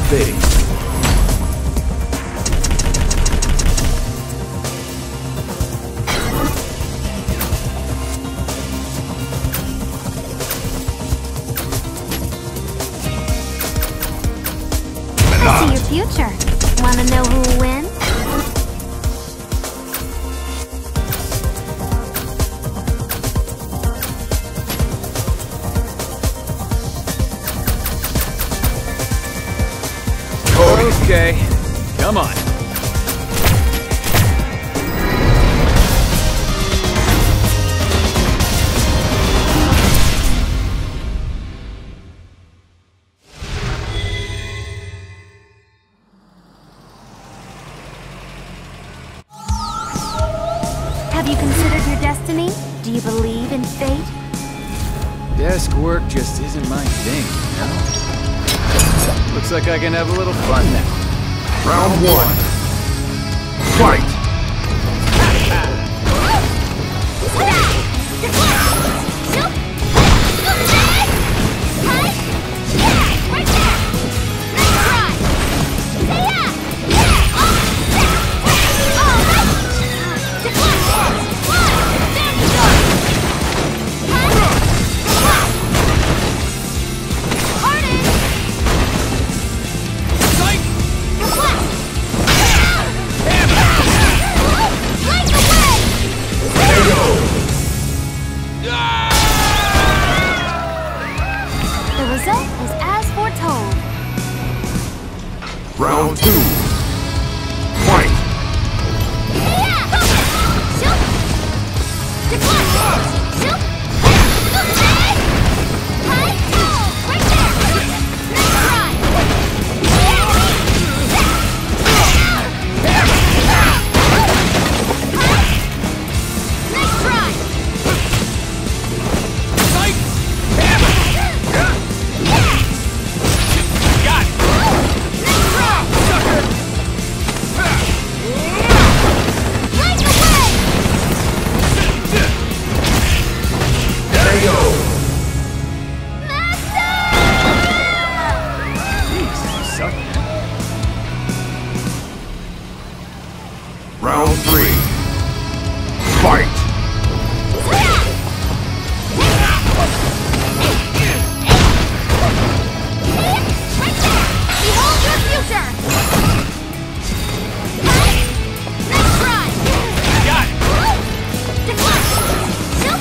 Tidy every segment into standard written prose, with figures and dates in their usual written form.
fade. I see your future. Wanna know who'll win? Okay, come on. Have you considered your destiny? Do you believe in fate? Desk work just isn't my thing, you know? Looks like I can have a little fun now. Round one. Fight! The result is as foretold. Round two. Fight! Round three. Fight! Behold your future! Next try! Got it! Deflect! Shoot!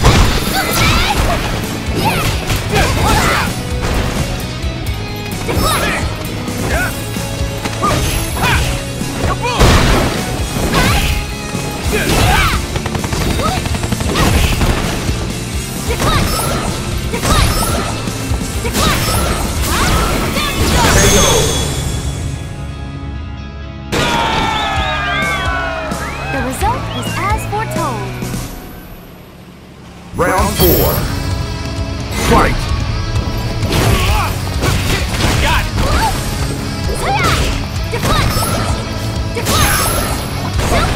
The result is as foretold. Round four. Fight! Got it! Deflect! Deflect! Shoot!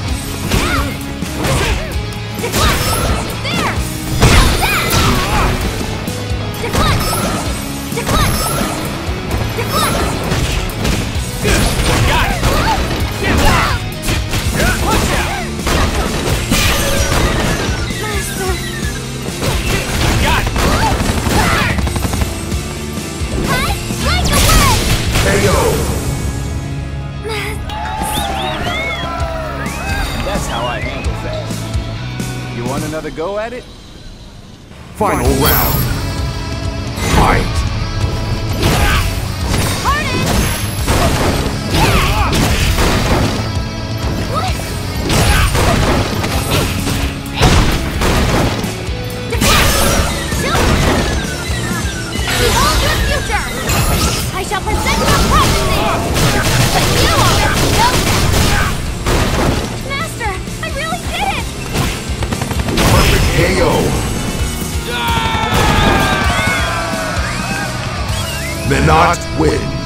Deflect! There! How's that? Deflect! Deflect! Deflect! Got it! Watch out! Master! Got it! Right away! KO! That's how I handle things. You want another go at it? Final round. Fight! Behold your future! I shall present your prophecy! But you already know that! Master, I really did it! Perfect KO! Menat wins.